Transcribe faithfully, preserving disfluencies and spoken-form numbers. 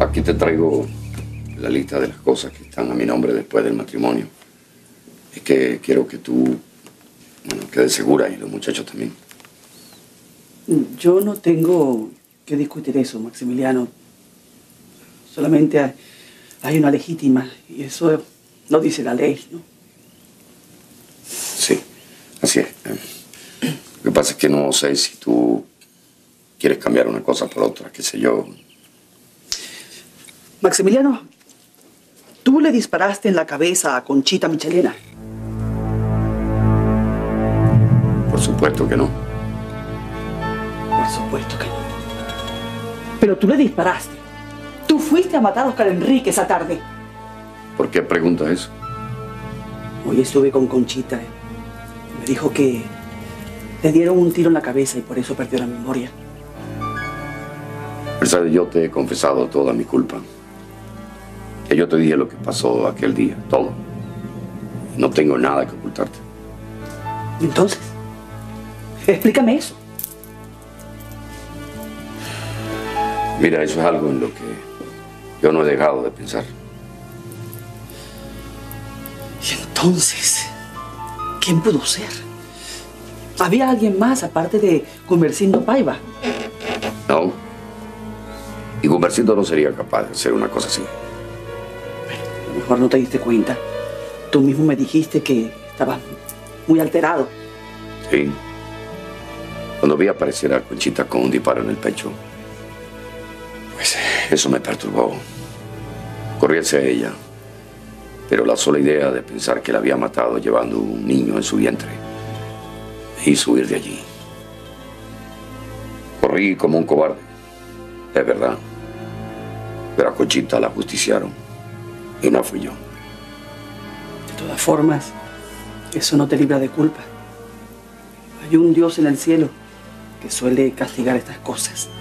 Aquí te traigo la lista de las cosas que están a mi nombre después del matrimonio. Es que quiero que tú, bueno, quedes segura y los muchachos también. Yo no tengo que discutir eso, Maximiliano. Solamente hay, hay una legítima y eso no dice la ley, ¿no? Sí, así es. Lo que pasa es que no sé si tú quieres cambiar una cosa por otra, qué sé yo. Maximiliano, tú le disparaste en la cabeza a Conchita Michelena. Por supuesto que no. Por supuesto que no. Pero tú le disparaste. Tú fuiste a matar a Oscar Enrique esa tarde. ¿Por qué preguntas eso? Hoy estuve con Conchita. Me dijo que le dieron un tiro en la cabeza y por eso perdió la memoria. Mercedes, yo te he confesado toda mi culpa. Que yo te dije lo que pasó aquel día, todo. No tengo nada que ocultarte. Entonces, explícame eso. Mira, eso es algo en lo que yo no he dejado de pensar. Y entonces, ¿quién pudo ser? ¿Había alguien más aparte de Gumersindo Paiva? No. Y Gumersindo no sería capaz de hacer una cosa así. Bueno, a lo mejor no te diste cuenta. Tú mismo me dijiste que estabas muy alterado. Sí. Cuando vi aparecer a Conchita con un disparo en el pecho, pues eso me perturbó. Corrí hacia ella, pero la sola idea de pensar que la había matado llevando un niño en su vientre me hizo huir de allí. Corrí como un cobarde, es verdad. Pero a Conchita la justiciaron y no fui yo. De todas formas, eso no te libra de culpa. Hay un Dios en el cielo que suele castigar estas cosas.